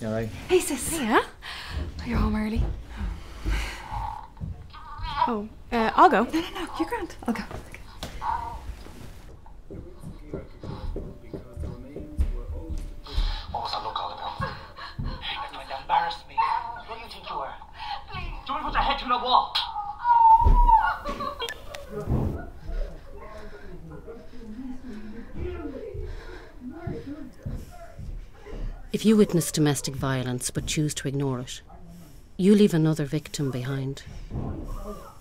You alright? Hey, sis. Yeah? You're home early. Oh, I'll go. No, you're grand. I'll go. What was that look all about? You're trying to embarrass me. Who do you think you were? Please. Do you want to put your head through the wall? If you witness domestic violence but choose to ignore it, you leave another victim behind.